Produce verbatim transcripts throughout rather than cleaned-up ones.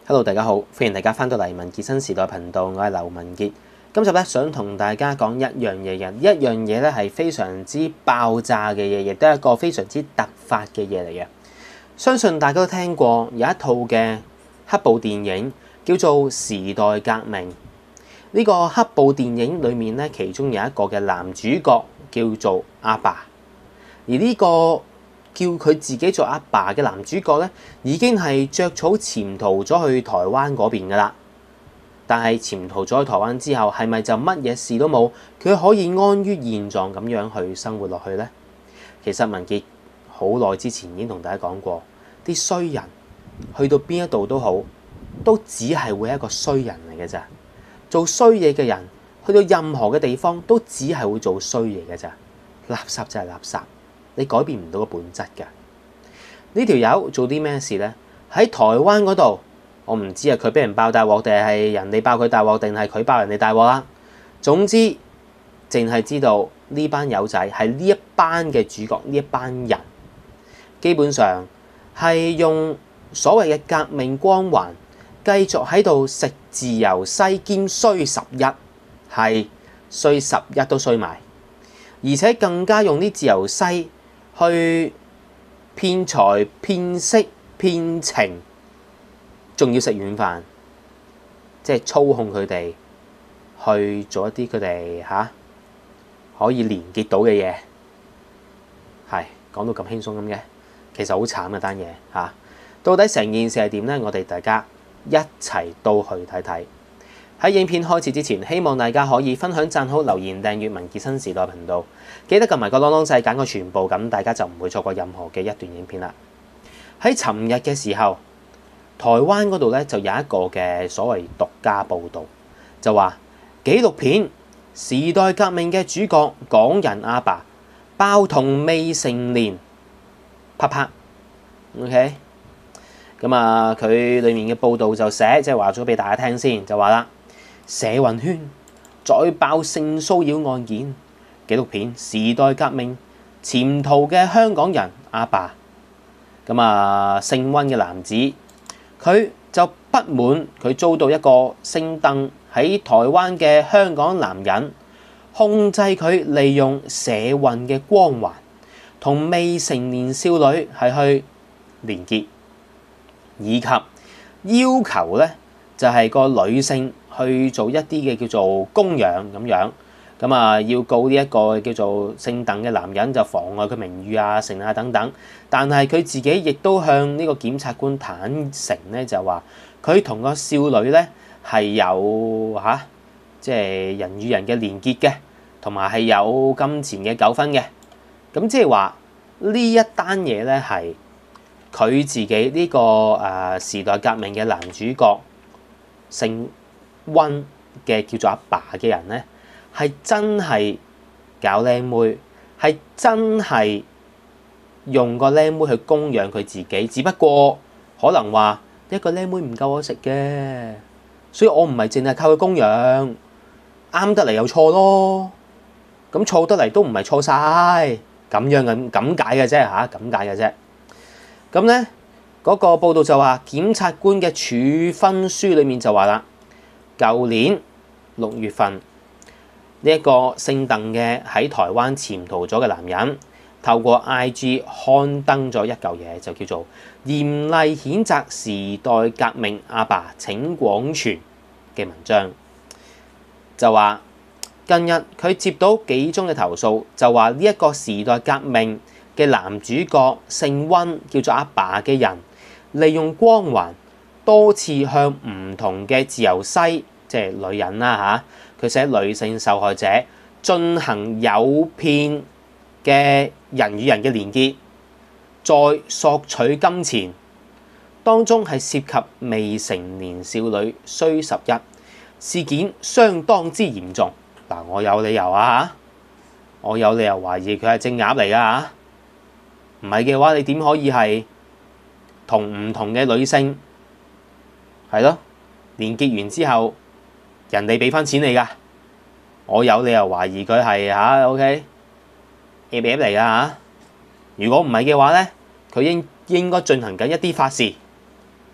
Hello， 大家好，歡迎大家翻到嚟文傑新時代頻道，我係劉文傑。今集咧想同大家講一樣嘢嘅，一樣嘢咧係非常之爆炸嘅嘢，亦都係一個非常之突發嘅嘢嚟嘅。相信大家都聽過有一套嘅黑暴電影叫做《時代革命》。呢個黑暴電影裏面咧，其中有一個嘅男主角叫做阿爸，而呢個叫佢自己做阿爸嘅男主角咧，已經係着草潛逃咗去台灣嗰邊噶啦。但係潛逃咗去台灣之後，係咪就乜嘢事都冇？佢可以安於現狀咁樣去生活落去呢？其實文傑好耐之前已經同大家講過，啲衰人去到邊一度都好，都只係會係一個衰人嚟嘅咋。做衰嘢嘅人去到任何嘅地方，都只係會做衰嘢嘅咋。垃圾就係垃圾。你改變唔到個本質㗎。呢條友做啲咩事呢？喺台灣嗰度，我唔知啊，佢俾人爆大鑊定係人哋爆佢大鑊，定係佢爆人哋大鑊啦。總之，淨係知道呢班友仔係呢一班嘅主角，呢一班人基本上係用所謂嘅革命光環，繼續喺度食自由西兼衰十一，係衰十一都衰埋，而且更加用啲自由西去騙財騙色騙情，仲要食軟飯，即係操控佢哋去做一啲佢哋嚇可以連結到嘅嘢。係講到咁輕鬆咁嘅，其實好慘嘅單嘢嚇。到底成件事係點呢？我哋大家一齊都去睇睇。喺影片開始之前，希望大家可以分享、讚好、留言、訂閱文傑新時代頻道，記得撳埋個啷啷掣，揀個全部，咁大家就唔會錯過任何嘅一段影片啦。喺尋日嘅時候，台灣嗰度咧就有一個嘅所謂獨家報導，就話紀錄片《時代革命》嘅主角港人阿爸爆同未成年，啪啪 ，OK。咁啊，佢裡面嘅報導就寫，即係話咗俾大家聽先，就話啦。社運圈再爆性騷擾案件，紀錄片《時代革命》潛逃嘅香港人阿爸，咁啊姓温嘅男子，佢就不滿佢遭到一個姓鄧喺台灣嘅香港男人控制佢，利用社運嘅光環同未成年少女係去連結，以及要求咧就係個女性去做一啲嘅叫做供養咁樣，咁啊要告呢一個叫做姓鄧嘅男人就妨礙佢名譽啊、成啊等等。但係佢自己亦都向呢個檢察官坦誠咧，就話佢同個少女咧係有嚇，即係人與人嘅連結嘅，同埋係有金錢嘅糾紛嘅。咁即係話呢一單嘢咧係佢自己呢個誒時代革命嘅男主角姓温嘅叫做阿爸嘅人咧，係真係搞靚妹，係真係用個靚妹去供養佢自己。只不過可能話一個靚妹唔夠我食嘅，所以我唔係淨係靠佢供養，啱得嚟又錯咯。咁錯得嚟都唔係錯晒，咁樣咁咁解嘅啫嚇，咁解嘅啫。咁咧嗰個報道就話，檢察官嘅處分書裡面就話啦。舊年六月份，呢、這、一個姓鄧嘅喺台灣潛逃咗嘅男人，透過 I G 刊登咗一嚿嘢，就叫做嚴厲譴責時代革命阿爸請廣傳嘅文章，就話近日佢接到幾宗嘅投訴，就話呢一個時代革命嘅男主角姓温叫做阿爸嘅人，利用光環多次向唔同嘅自由西，即係女人啦嚇，佢寫女性受害者進行誘騙嘅人與人嘅連結，再索取金錢，當中係涉及未成年少女需十一，事件相當之嚴重。嗱，我有理由啊嚇，我有理由懷疑佢係正鴨嚟噶嚇，唔係嘅話，你點可以係同唔同嘅女性？係咯，連結完之後，人哋俾翻錢你噶，我有理由懷疑佢係嚇 OK A B F 嚟噶嚇。如果唔係嘅話咧，佢應應該進行緊一啲法事，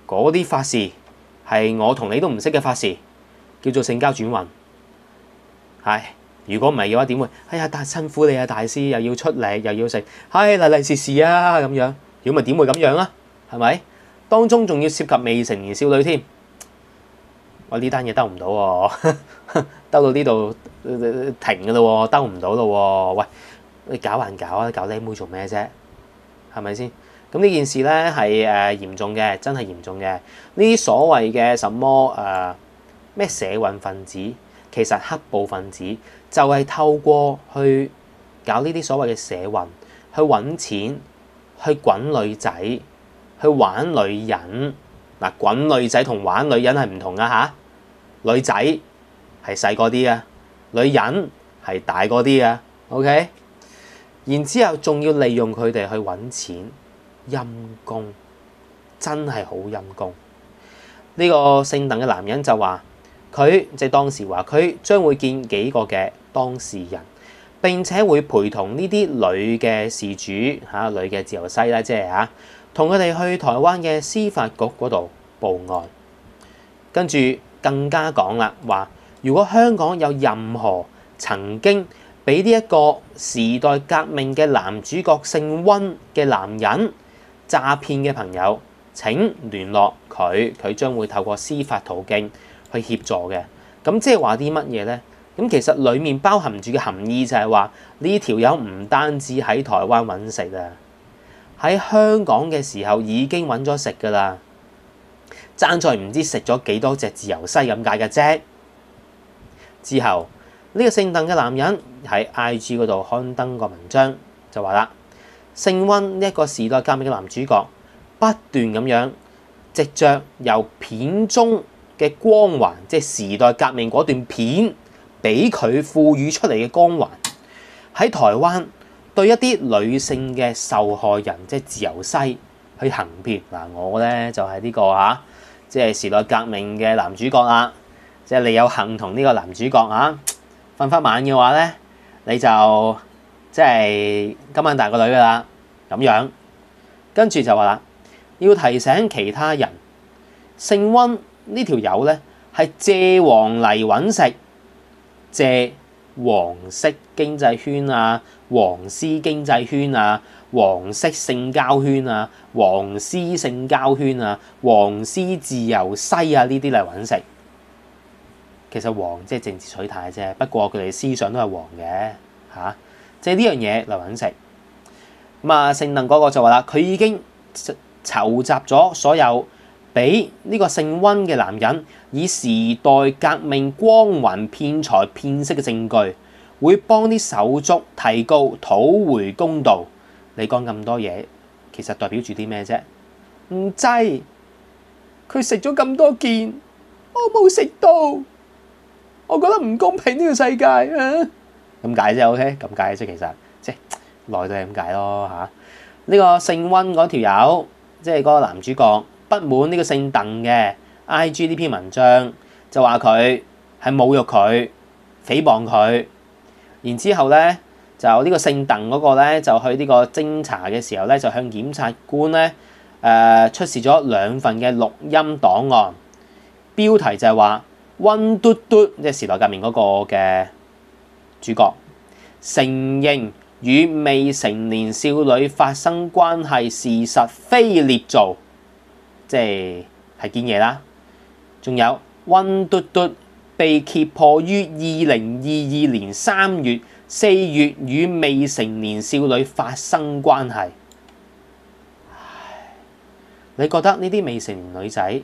嗰啲法事係我同你都唔識嘅法事，叫做性交轉運。唉，如果唔係嘅話，點會？哎呀，大辛苦你啊，大師又要出力又要食，唉嚟嚟是是啊咁樣。如果咪點會咁樣啊？係咪？當中仲要涉及未成年少女添。我呢單嘢兜唔到喎，兜到呢度停㗎咯喎，兜唔到咯喎。喂，你搞還搞啊，搞靚妹做咩啫？係咪先？咁呢件事咧係誒嚴重嘅，真係嚴重嘅。呢啲所謂嘅什麼誒咩、呃、社運分子，其實黑暴分子就係透過去搞呢啲所謂嘅社運，去揾錢，去滾女仔，去玩女人。嗱，滾女仔同玩女人係唔同噶嚇。女仔係細個啲啊，女人係大個啲啊。OK， 然之後仲要利用佢哋去揾錢。陰公，真係好陰公。呢個姓鄧嘅男人就話佢即係當時話佢將會見幾個嘅當事人，並且會陪同呢啲女嘅事主嚇，女嘅自由西啦，即係嚇，同佢哋去台灣嘅司法局嗰度報案。跟住更加講啦，話如果香港有任何曾經俾呢一個時代革命嘅男主角姓温嘅男人詐騙嘅朋友，請聯絡佢，佢將會透過司法途徑去協助嘅。咁即係話啲乜嘢咧？咁其實裡面包含住嘅含義就係話呢條友唔單止喺台灣揾食啊，喺香港嘅時候已經揾咗食㗎啦，爭在唔知食咗幾多隻自由西咁解嘅啫。之後呢個姓鄧嘅男人喺 I G 嗰度刊登個文章，就話啦。姓温呢一個時代革命嘅男主角，不斷咁樣藉着由片中嘅光環，即係時代革命嗰段片，俾佢賦予出嚟嘅光環，喺台灣對一啲女性嘅受害人，即係自由西去行騙。嗱，我咧就係呢個嚇，即係時代革命嘅男主角啦。即係你有幸同呢個男主角嚇瞓翻晚嘅話咧，你就〜即係今晚大個女㗎啦，咁樣跟住就話啦，要提醒其他人，姓温呢條友咧係借黃嚟揾食，借黃色經濟圈啊、黃絲經濟圈啊、黃色性交圈啊、黃絲性交圈啊、黃絲自由西啊呢啲嚟揾食。其實黃即係政治取態啫，不過佢哋思想都係黃嘅嚇。啊即係呢樣嘢嚟揾食，咁啊姓鄧嗰個就話啦，佢已經籌集咗所有俾呢個姓温嘅男人以時代革命光環騙財騙色嘅證據，會幫啲手足提告討回公道。你講咁多嘢，其實代表住啲咩啫？唔制，佢食咗咁多件，我冇食到，我覺得唔公平呢個世界啊！咁解啫 ，OK， 咁解啫，其實即係內都係咁解咯嚇。呢個姓温嗰條友，即係嗰個男主角，不滿呢個姓鄧嘅 I G 呢篇文章，就話佢係侮辱佢、誹謗佢。然之後咧，就呢個姓鄧嗰個咧，就去呢個偵查嘅時候咧，就向檢察官咧誒出示咗兩份嘅錄音檔案，標題就係話温嘟嘟，即係時代革命嗰個嘅主角承認與未成年少女發生關係，事實非捏造，即係係堅嘢啦。仲有温嘟嘟被揭破於二零二二年三月、四月與未成年少女發生關係。唉，你覺得呢啲未成年女仔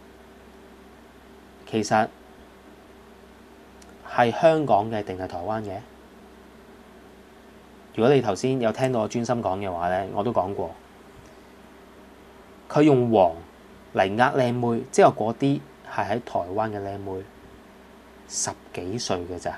其實係香港嘅定係台灣嘅？如果你頭先有聽到我專心講嘅話咧，我都講過，佢用黃嚟呃靚妹，即係嗰啲係喺台灣嘅靚妹，十幾歲嘅咋，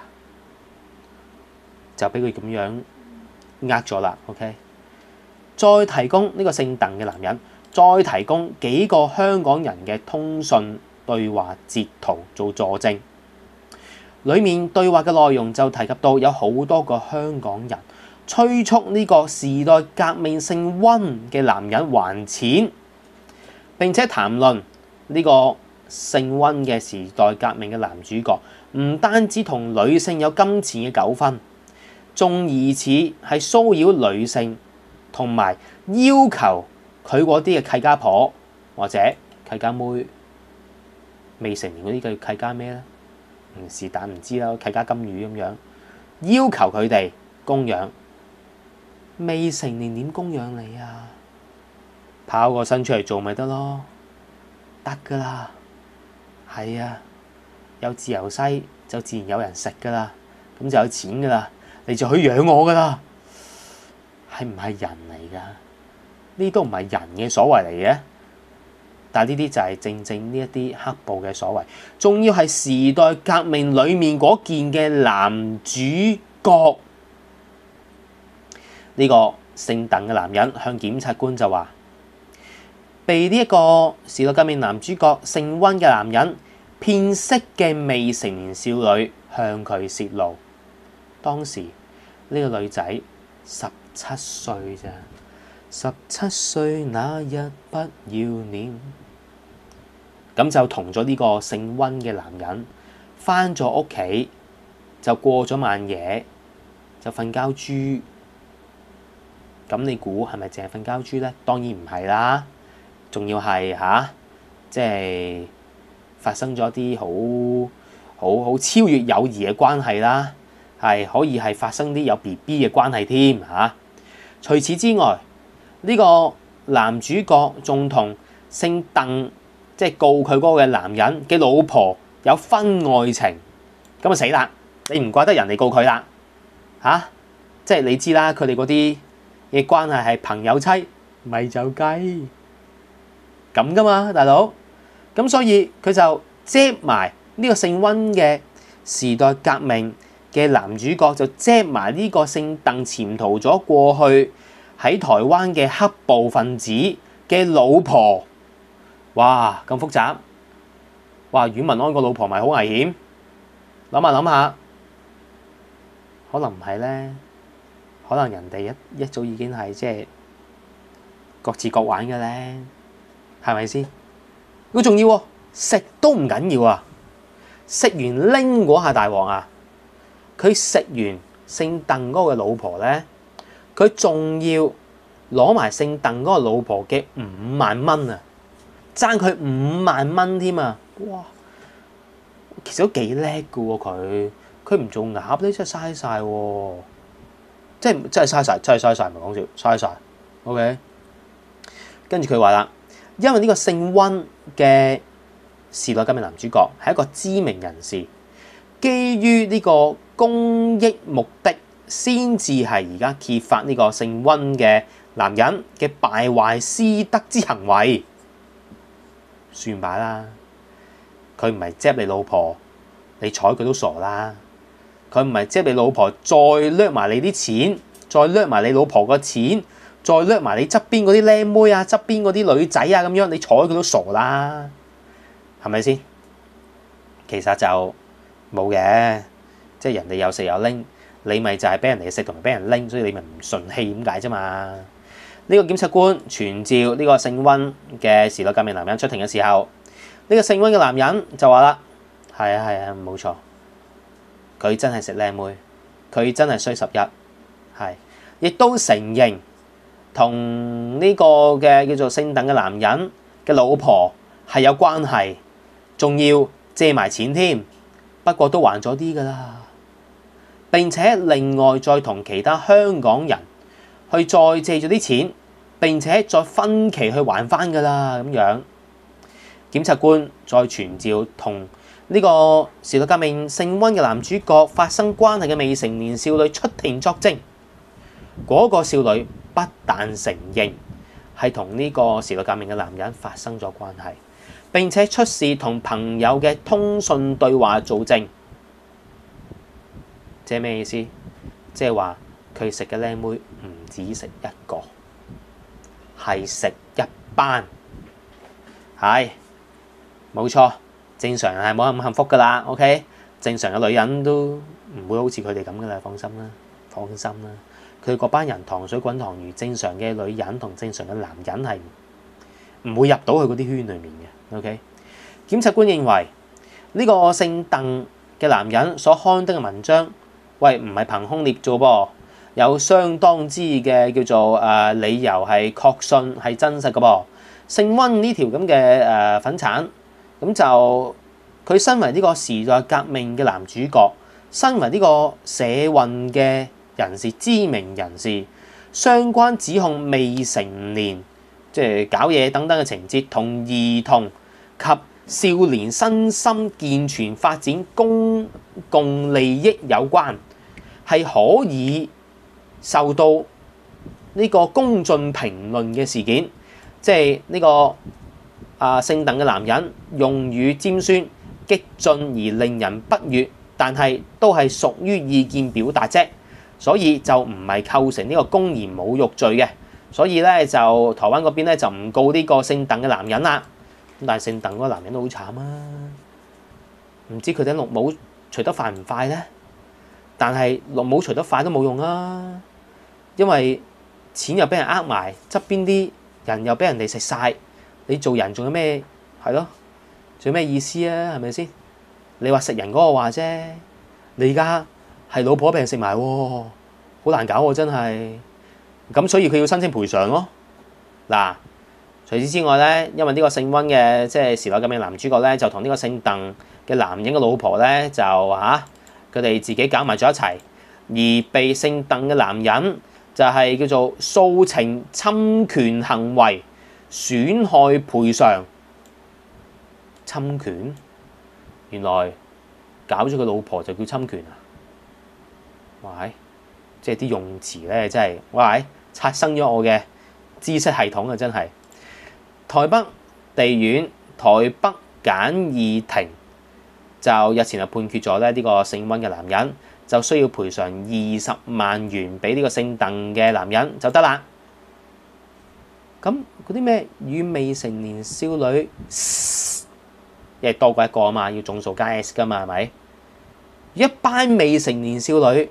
就俾佢咁樣呃咗啦。OK，再提供呢個姓鄧嘅男人，再提供幾個香港人嘅通訊對話截圖做佐證。裡面對話嘅內容就提及到有好多個香港人催促呢個時代革命姓温嘅男人還錢，並且談論呢個姓温嘅時代革命嘅男主角，唔單止同女性有金錢嘅糾紛，仲疑似係騷擾女性，同埋要求佢嗰啲嘅契家婆或者契家妹，未成年嗰啲叫契家咩咧？唔是但唔知啦，契家金魚咁樣，要求佢哋供養。未成年點供養你啊？跑個身出嚟做咪得咯，得噶啦，係啊，有自由西就自然有人食噶啦，咁就有錢噶啦，你就可以養我噶啦，係唔係人嚟噶？呢都唔係人嘅所為嚟嘅，但係呢啲就係正正呢一啲黑暴嘅所為，仲要係時代革命裡面嗰件嘅男主角。呢個姓鄧嘅男人向檢察官就話，被呢一個時代革命男主角姓温嘅男人騙色嘅未成年少女向佢泄露，當時呢個女仔十七歲咋，十七歲那日不要臉，咁就同咗呢個姓温嘅男人返咗屋企，就過咗晚夜，就瞓覺豬。咁你估係咪淨係瞓覺豬咧？當然唔係啦，仲要係吓，即係發生咗啲好好好超越友誼嘅關係啦，係可以係發生啲有 B B 嘅關係添嚇。除此之外，呢個男主角仲同姓鄧，即係告佢嗰個嘅男人嘅老婆有婚外情，咁啊死啦！你唔怪得人哋告佢啦嚇，即係你知啦，佢哋嗰啲嘅關係係朋友妻，咪就雞咁噶嘛，大佬。咁所以佢就遮埋呢個姓温嘅時代革命嘅男主角，就遮埋呢個姓鄧潛逃咗過去喺台灣嘅黑暴分子嘅老婆。哇，咁複雜！哇，阮文安個老婆咪好危險？諗下諗下，可能唔係咧。可能人哋一一早已經係即係各自各玩嘅咧，係咪先？佢仲要喎，食都唔緊要啊！食完拎嗰下大鑊啊！佢食完姓鄧嗰個老婆咧，佢仲要攞埋姓鄧嗰個老婆嘅五萬蚊啊！爭佢五萬蚊添啊！哇，其實都幾叻㗎喎佢，佢唔做鴨咧真係嘥晒喎！即係真係嘥晒，真係嘥晒，唔係講笑，嘥晒。OK， 跟住佢話啦，因為呢個姓温嘅時代革命男主角係一個知名人士，基於呢個公益目的，先至係而家揭發呢個姓温嘅男人嘅敗壞師德之行為。算罷啦，佢唔係執你老婆，你睬佢都傻啦。佢唔係即係你老婆，再掠埋你啲錢，再掠埋你老婆個錢，再掠埋你側邊嗰啲靚妹啊，側邊嗰啲女仔啊咁樣，你睬佢都傻啦，係咪先？其實就冇嘅，即係人哋有食有拎，你咪就係俾人哋食同埋俾人拎，所以你咪唔順氣咁解啫嘛。呢個檢察官傳召呢個姓温嘅時代革命男人出庭嘅時候，呢個姓温嘅男人就話啦：係啊係啊，冇錯。佢真係食靚妹，佢真係衰十一，係，亦都承認同呢個嘅叫做姓鄧嘅男人嘅老婆係有關係，仲要借埋錢添，不過都還咗啲㗎啦。並且另外再同其他香港人去再借咗啲錢，並且再分期去還返㗎啦咁樣。檢察官再傳召同呢個時代革命姓温嘅男主角發生關係嘅未成年少女出庭作證，嗰、那個少女不但承認係同呢個時代革命嘅男人發生咗關係，並且出示同朋友嘅通訊對話做證，即係咩意思？即係話佢食嘅靚妹唔止食一個，係食一班，係冇錯。正常人係冇咁幸福噶啦 ，OK？ 正常嘅女人都唔會好似佢哋咁噶啦，放心啦，放心啦。佢哋嗰班人糖水滾糖魚，正常嘅女人同正常嘅男人係唔會入到去嗰啲圈裡面嘅 ，OK？ 檢察官認為呢、這個姓鄧嘅男人所刊登嘅文章，喂唔係憑空捏造噃，有相當之嘅叫做誒、呃、理由係確信係真實嘅噃。姓温呢條咁嘅誒粉橙，咁就佢身為呢個時代革命嘅男主角，身為呢個社運嘅人士、知名人士，相關指控未成年即係搞嘢等等嘅情節，同兒童及少年身心健全發展公共利益有關，係可以受到呢個公進評論嘅事件。即係呢個啊姓鄧嘅男人用語尖酸激進而令人不悅，但係都係屬於意見表達啫，所以就唔係構成呢個公然侮辱罪嘅。所以咧就台灣嗰邊咧就唔告呢個姓鄧嘅男人啦。咁但係姓鄧嗰個男人都好慘啊！唔知佢頂綠帽除得快唔快咧？但係綠帽除得快都冇用啊，因為錢又俾人呃埋，側邊啲人又俾人哋食晒，你做人仲有咩係咯？仲有咩意思啊？係咪先？你話食人嗰個話啫，你而家係老婆俾人食埋喎，好難搞喎，真係。咁所以佢要申請賠償咯。嗱，除此之外咧，因為呢個姓温嘅即係時代革命男主角咧，就同呢個姓鄧嘅男人嘅老婆咧就嚇佢哋自己搞埋咗一齊，而被姓鄧嘅男人就係叫做訴情侵權行為損害賠償。侵權，原來搞咗佢老婆就叫侵權啊！喂，即係啲用詞咧，真係喂刷新咗我嘅知識系統啊！真係。台北地院台北簡易庭就日前就判決咗咧，呢個姓温嘅男人就需要賠償二十萬元俾呢個姓鄧嘅男人就得啦。咁嗰啲咩與未成年少女，因為多過一個啊嘛，要總數加 S 噶嘛，係咪？一班未成年少女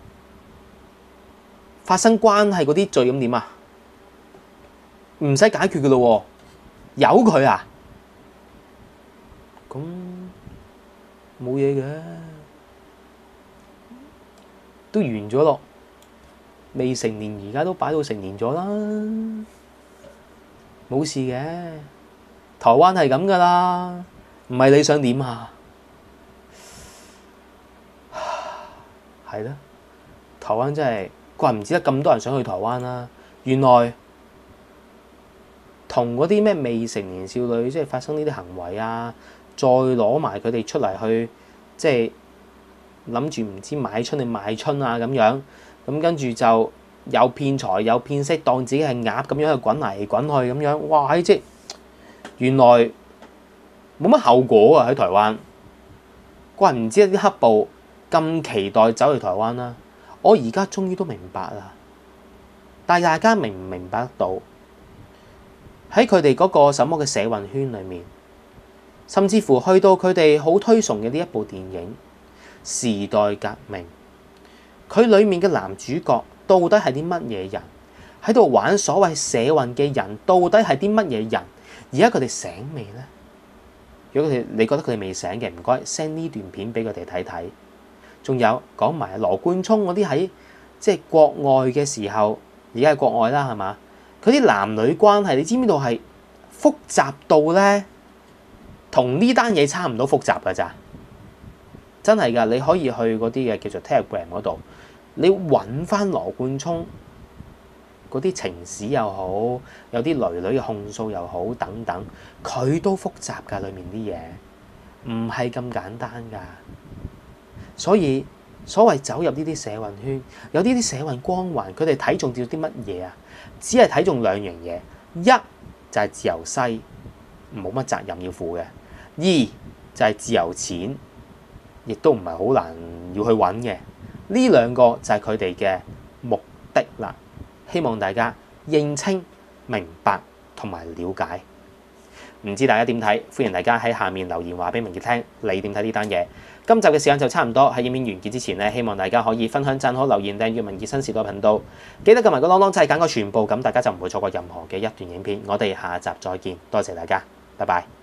發生關係嗰啲罪咁點啊？唔使解決噶咯喎，由佢啊？咁冇嘢嘅，都完咗咯。未成年而家都擺到成年咗啦，冇事嘅。台灣係咁噶啦，唔係你想點啊？係啦，台灣真係怪唔知得咁多人想去台灣啦。原來同嗰啲咩未成年少女即係發生呢啲行為啊，再攞埋佢哋出嚟去，即係諗住唔知買春定賣春啊咁樣，咁跟住就有騙財有騙色，當自己係鴨咁樣去滾嚟滾去咁樣，哇！即係原來冇乜後果啊喺台灣，怪唔知啲黑暴咁期待走去台灣啦。我而家終於都明白啦，但係大家明唔明白得到？喺佢哋嗰個什麼嘅社運圈裏面，甚至乎去到佢哋好推崇嘅呢一部電影《時代革命》，佢裡面嘅男主角到底係啲乜嘢人？喺度玩所謂社運嘅人，到底係啲乜嘢人？而家佢哋醒未呢？如果佢哋你覺得佢哋未醒嘅，唔該 send 呢段片俾佢哋睇睇。仲有講埋羅冠聰嗰啲喺即係國外嘅時候，而家係國外啦，係嘛？佢啲男女關係，你知唔知道係複雜到咧，同呢單嘢差唔多複雜㗎咋？真係㗎，你可以去嗰啲嘅叫做 Telegram 嗰度，你揾翻羅冠聰嗰啲情史又好，有啲女女嘅控訴又好等等，佢都複雜㗎，裡面啲嘢唔係咁簡單㗎。所以所謂走入呢啲社運圈，有呢啲社運光環，佢哋睇中咗啲乜嘢啊？只係睇中兩樣嘢，一就係、是、自由西，冇乜責任要負嘅；二就係、是、自由錢，亦都唔係好難要去揾嘅。呢兩個就係佢哋嘅目的啦。希望大家認清、明白同埋了解。唔知大家點睇？歡迎大家喺下面留言話俾明傑聽，你點睇呢單嘢？今集嘅時間就差唔多，喺影片完結之前咧，希望大家可以分享、讚好、留言、訂閱明傑新時代頻道，記得撳埋個啷啷掣揀個全部，咁大家就唔會錯過任何嘅一段影片。我哋下集再見，多謝大家，拜拜。